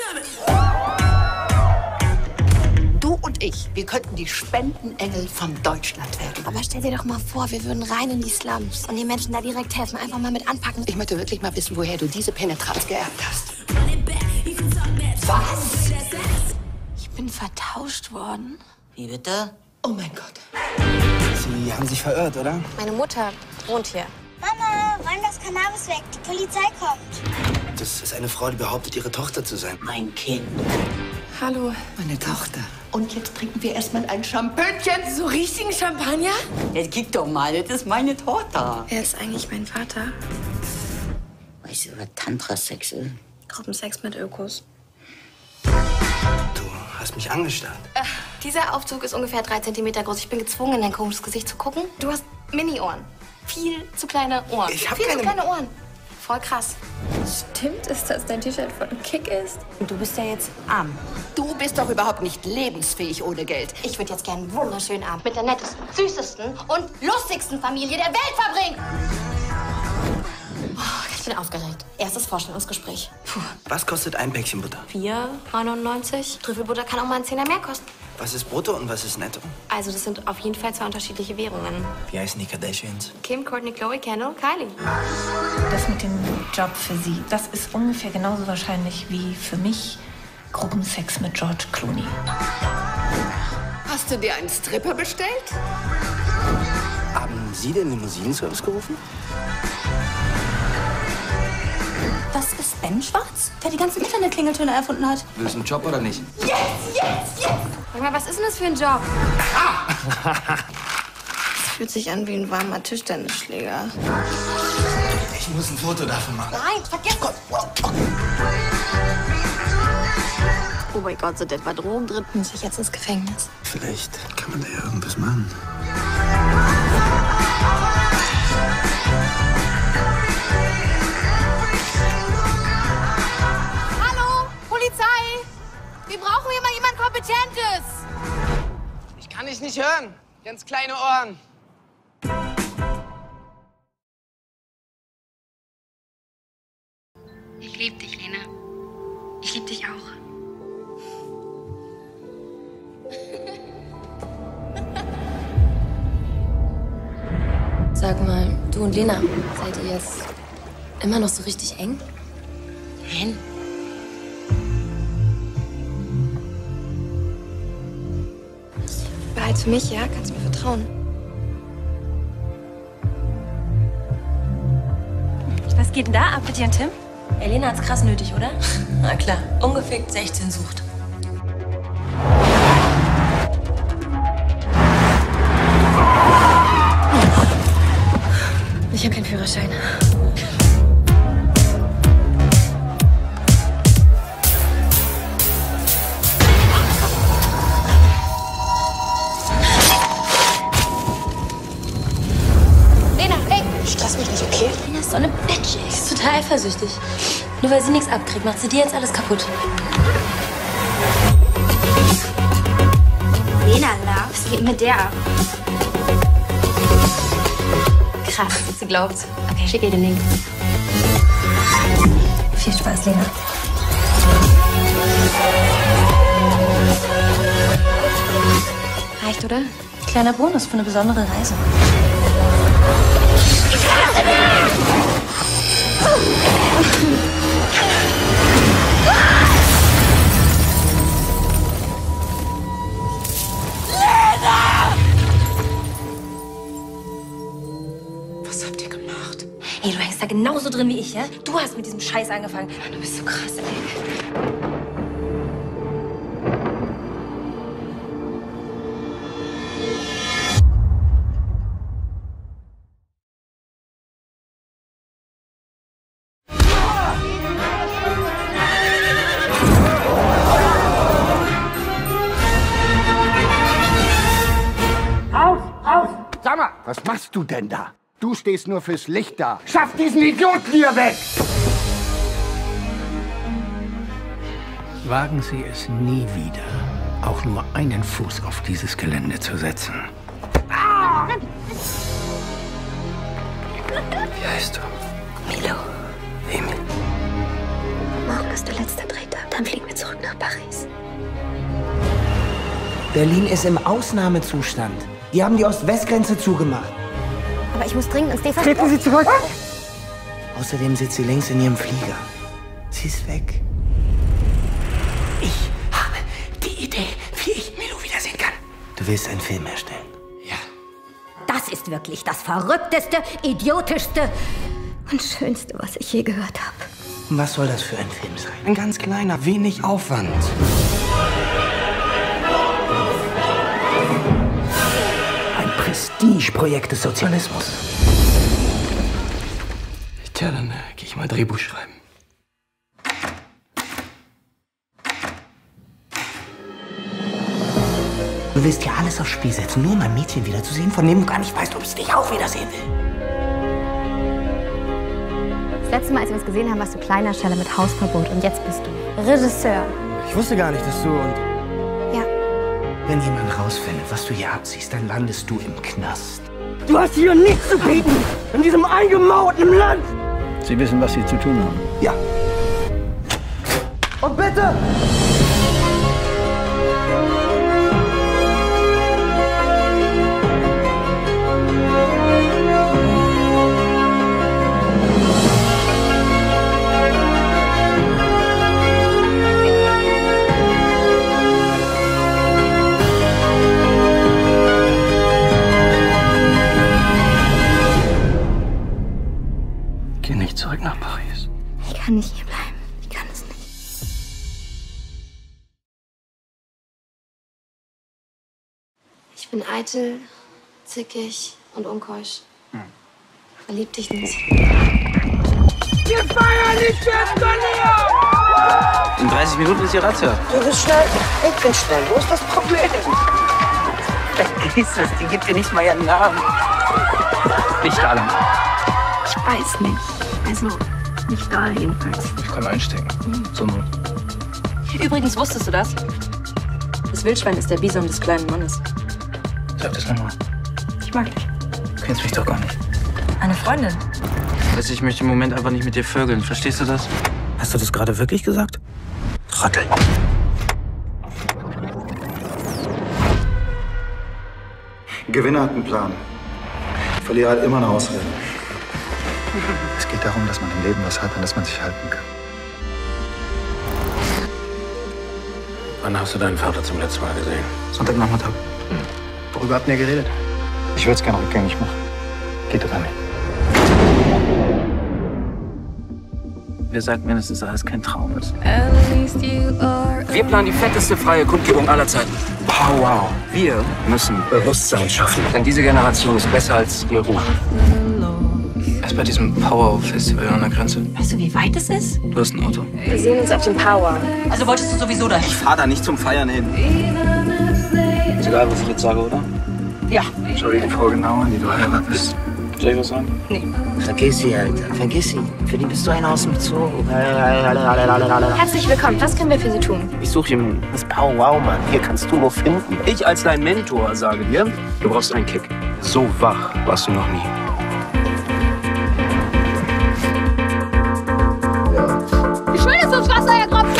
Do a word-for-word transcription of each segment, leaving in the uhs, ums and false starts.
Du und ich, wir könnten die Spendenengel von Deutschland werden. Aber stell dir doch mal vor, wir würden rein in die Slums und den Menschen da direkt helfen. Einfach mal mit anpacken. Ich möchte wirklich mal wissen, woher du diese Penetranz geerbt hast. Was? Ich bin vertauscht worden. Wie bitte? Oh mein Gott. Sie haben sich verirrt, oder? Meine Mutter wohnt hier. Mama, räum das Cannabis weg. Die Polizei kommt. Das ist eine Frau, die behauptet, ihre Tochter zu sein. Mein Kind. Hallo. Meine Tochter. Und jetzt trinken wir erstmal ein Champagner. So richtigen Champagner? Jetzt gib doch mal, das ist meine Tochter. Wer ist eigentlich mein Vater? Weißt du, was Tantra-Sex ist? Gruppensex mit Ökos. Du hast mich angestarrt. Äh, dieser Aufzug ist ungefähr drei Zentimeter groß. Ich bin gezwungen, in dein komisches Gesicht zu gucken. Du hast Mini-Ohren. Viel zu kleine Ohren. Ich hab Viel keine... zu kleine Ohren. Voll krass. Stimmt es, dass dein T-Shirt von Kick ist? Und du bist ja jetzt arm. Du bist doch überhaupt nicht lebensfähig ohne Geld. Ich würde jetzt gern einen wunderschönen Abend mit der nettesten, süßesten und lustigsten Familie der Welt verbringen. Oh, ich bin aufgeregt. Erstes Vorstellungsgespräch. Puh. Was kostet ein Päckchen Butter? vier neunundneunzig. Trüffelbutter kann auch mal einen Zehner mehr kosten. Was ist brutto und was ist netto? Also das sind auf jeden Fall zwei unterschiedliche Währungen. Wie heißen die Kardashians? Kim, Kourtney, Chloe, Kendall, Kylie. Das mit dem Job für sie, das ist ungefähr genauso wahrscheinlich wie für mich Gruppensex mit George Clooney. Hast du dir einen Stripper bestellt? Haben Sie den Limousinenservice gerufen? Das ist Ben Schwarz, der die ganzen Internet-Klingeltöne erfunden hat. Willst du einen Job oder nicht? Yes, yes, yes! Sag mal, was ist denn das für ein Job? Das fühlt sich an wie ein warmer Tischtennisschläger. Ich muss ein Foto davon machen. Nein, vergiss Gott. Oh mein Gott, sind etwa Drogen drin? Muss ich jetzt ins Gefängnis? Vielleicht kann man da ja irgendwas machen. Hallo, Polizei! Wir brauchen hier mal jemand Kompetentes! Ich kann dich nicht hören. Ganz kleine Ohren. Ich liebe dich, Lena. Ich liebe dich auch. Sag mal, du und Lena, seid ihr jetzt immer noch so richtig eng? Nein. Behalt für mich, ja? Kannst mir vertrauen. Was geht denn da ab mit dir und Tim? Elena hat's krass nötig, oder? Na klar, ungefickt sechzehn sucht. Ich habe keinen Führerschein. Lena, hey! Stress mich nicht, okay? Lena ist so eine Bitch, ey. Sie ist total eifersüchtig. Nur weil sie nichts abkriegt, macht sie dir jetzt alles kaputt. Lena, Love, was geht mit der ab? Krass, sie glaubt's. Okay, schick ihr den Link. Viel Spaß, Lena. Reicht, oder? Kleiner Bonus für eine besondere Reise. Was habt ihr gemacht? Hey, du hängst da genauso drin wie ich, ja? Du hast mit diesem Scheiß angefangen. Du bist so krass, ey. Sag mal, was machst du denn da? Du stehst nur fürs Licht da. Schaff diesen Idioten hier weg! Wagen Sie es nie wieder, auch nur einen Fuß auf dieses Gelände zu setzen. Ah! Wie heißt du? Milo. Emil. Morgen ist der letzte Dreh da. Dann fliegen wir zurück. nach Paris. Berlin ist im Ausnahmezustand. Die haben die Ost-West-Grenze zugemacht. Aber ich muss dringend ins D V. Treten Sie zurück! Außerdem sitzt sie links in ihrem Flieger. Sie ist weg. Ich habe die Idee, wie ich Milo wiedersehen kann. Du willst einen Film erstellen? Ja. Das ist wirklich das verrückteste, idiotischste und schönste, was ich je gehört habe. Was soll das für ein Film sein? Ein ganz kleiner, wenig Aufwand. Ein Prestigeprojekt des Sozialismus. Tja, dann äh, gehe ich mal Drehbuch schreiben. Du willst ja alles aufs Spiel setzen, nur um ein Mädchen wiederzusehen, von dem du gar nicht weißt, ob es dich auch wiedersehen will. Das letzte Mal, als wir uns gesehen haben, warst du kleiner Stelle mit Hausverbot und jetzt bist du Regisseur. Ich wusste gar nicht, dass du und... Ja. Wenn jemand rausfindet, was du hier abziehst, dann landest du im Knast. Du hast hier nichts zu bieten, in diesem eingemauerten Land! Sie wissen, was Sie zu tun haben. Ja. Und bitte! Geh nicht zurück nach Paris. Ich kann nicht hier bleiben. Ich kann es nicht. Ich bin eitel, zickig und unkeusch. Hm. Verlieb dich nicht. Wir feiern nicht fürs Turnier! In dreißig Minuten ist die Razzia. Du bist schnell. Ich bin schnell. Wo ist das Problem? Vergiss es, die gibt dir nicht mal ihren Namen. Nicht alle. Ich weiß nicht. Also, nicht da jedenfalls. Ich kann einstecken. So nur. Übrigens, wusstest du das? Das Wildschwein ist der Bison des kleinen Mannes. Sag das nochmal. Ich mag dich. Du kennst mich doch gar nicht. Eine Freundin. Also ich möchte im Moment einfach nicht mit dir vögeln. Verstehst du das? Hast du das gerade wirklich gesagt? Trottel. Ein Gewinner hat einen Plan. Ein Verlierer hat immer eine Ausrede. Es geht darum, dass man im Leben was hat, an das man sich halten kann. Wann hast du deinen Vater zum letzten Mal gesehen? Sonntagnachmittag. Hm. Worüber habt ihr geredet? Ich würde es gerne rückgängig machen. Geht aber nicht. Wer sagt mir, dass das alles kein Traum ist? Wir planen die fetteste freie Kundgebung aller Zeiten. Wow, wow. Wir müssen Bewusstsein schaffen, denn diese Generation ist besser als ihr Ruf. Erst bei diesem Power-Festival an der Grenze. Weißt du, wie weit es ist? Du hast ein Auto. Wir sehen uns auf dem Power. Also wolltest du sowieso dahin? Ich fahr da nicht zum Feiern hin. Ist egal, was ich jetzt sage, oder? Ja. Schau dir die Frau genau an, die du heiratest. Soll ich was sagen? Nee. Vergiss sie, Alter. Vergiss sie. Für die bist du ein aus dem Zoo. Herzlich willkommen. Was können wir für Sie tun? Ich suche jemanden. Das Pow-Wow, Mann. Hier kannst du nur finden. Ich als dein Mentor sage dir, du brauchst einen Kick. So wach warst du noch nie. Wie schön ist das Wasser, Herr Kropfler?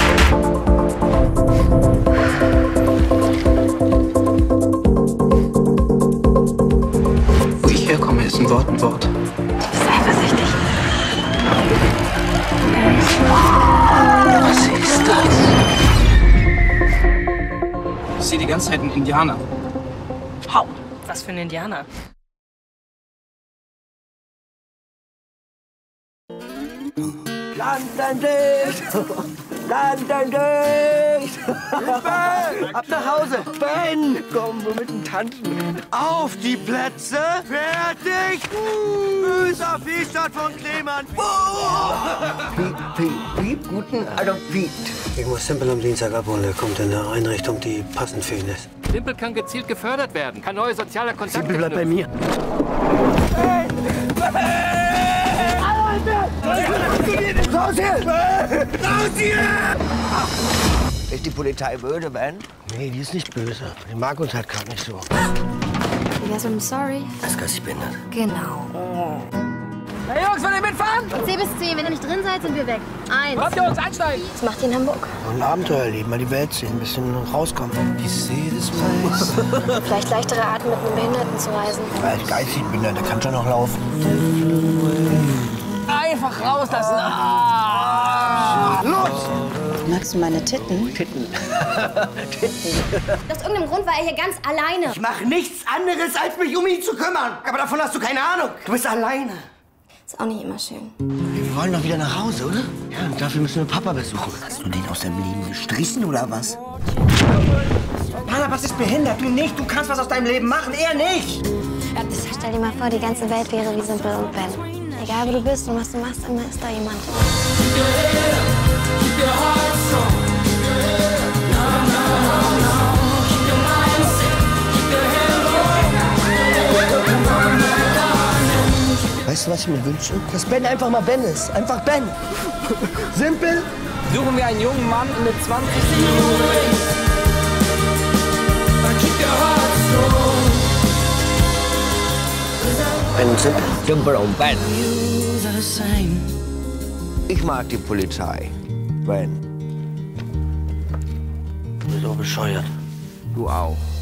Wo ich herkomme, ist ein Wort ein Wort. Sei vorsichtig. Was ist das? Ich sehe die ganze Zeit einen Indianer. Hau. Was für ein Indianer. Land dein Licht! Land dein Licht! Ben! Ab nach Hause! Ben! Komm, wir müssen tanzen. Auf die Plätze! Fertig! Böser Viehstadt von Klemann! Piep, piep, piep, guten Appetit! Ich muss Simpel am Dienstag abholen. Er kommt in eine Einrichtung, die passend für ihn ist. Simpel kann gezielt gefördert werden, kann neue soziale Kontakte Simpel bleibt bei mir. Raus hier! Raus hier! Ist die Polizei böse, Ben? Nee, die ist nicht böse. Die mag uns halt gerade nicht so. Wie wär's mit einem Sorry? Das ist ganz behindert. Genau. Hey Jungs, wollt ihr mitfahren? zehn bis zehn, wenn ihr nicht drin seid, sind wir weg. Eins. Kommt Jungs, einsteigen! Was macht ihr in Hamburg? Ein Abenteuer erleben, mal die Welt sehen, ein bisschen rauskommen. Vielleicht leichtere Arten, mit einem Behinderten zu reisen. Als geistig bin, der kann schon noch laufen. Einfach rauslassen. Ah. Los! Magst du meine Titten? Titten. Titten. Aus irgendeinem Grund war er hier ganz alleine. Ich mache nichts anderes, als mich um ihn zu kümmern. Aber davon hast du keine Ahnung. Du bist alleine. Ist auch nicht immer schön. Wir wollen doch wieder nach Hause, oder? Ja, und dafür müssen wir Papa besuchen. Hast du den aus deinem Leben gestrichen, oder was? Hanna, was ist behindert? Du nicht. Du kannst was aus deinem Leben machen. Er nicht. Stell dir mal vor, die ganze Welt wäre wie Simpel und Ben. Egal, wo du bist und was du machst, immer ist da jemand. Weißt du, was ich mir wünsche? Dass Ben einfach mal Ben ist. Einfach Ben. Simpel. Suchen wir einen jungen Mann mit zwanzig. Ben Simpel. Simpel und Ben. Ich mag die Polizei. Ben. Du bist auch bescheuert. Du auch.